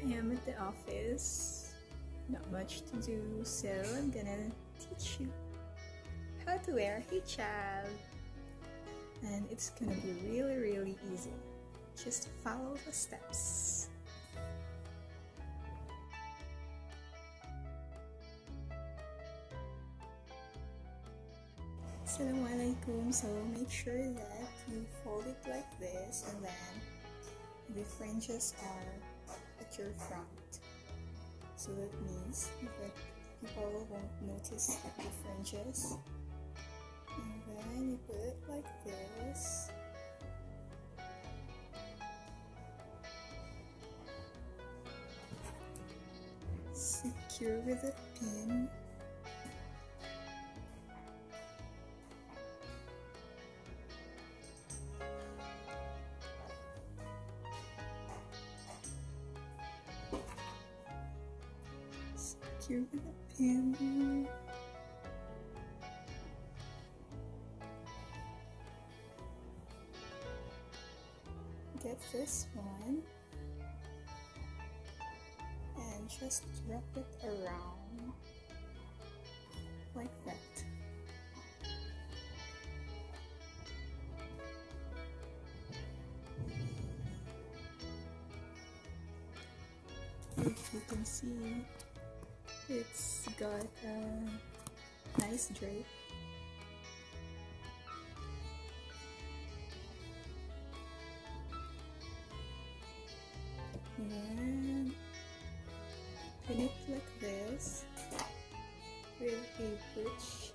I am at the office. Not much to do, so I'm gonna teach you how to wear hijab. And it's gonna be really easy. Just follow the steps. Assalamualaikum. So make sure that you fold it like this, and then the fringes are at your front. So that means that people won't notice the fringes. And then you put it like this. Secure with a pin. Secure with a pin. Get this one and just wrap it around like that. If you can see, it's got a nice drape. And pin it like this with a bridge.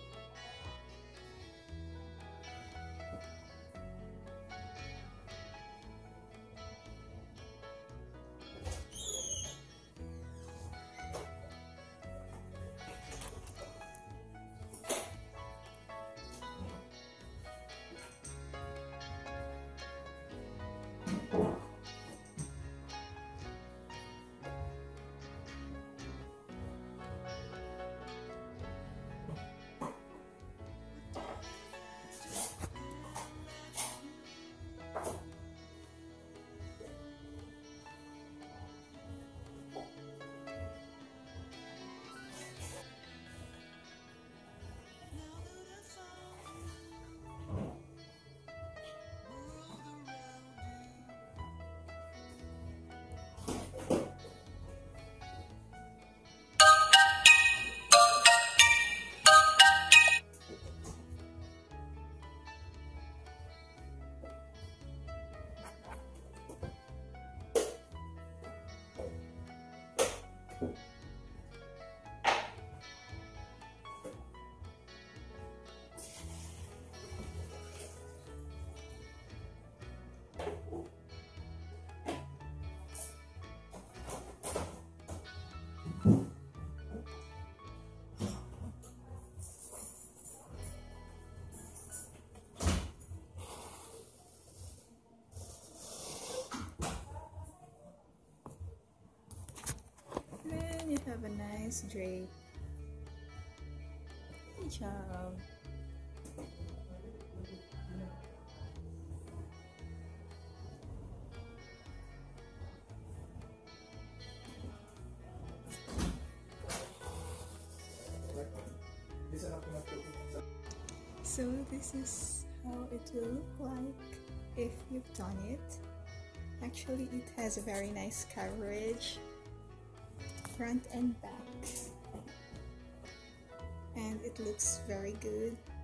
You have a nice drape. Good job. So this is how it will look like if you've done it. Actually, it has a very nice coverage, front and back, and it looks very good.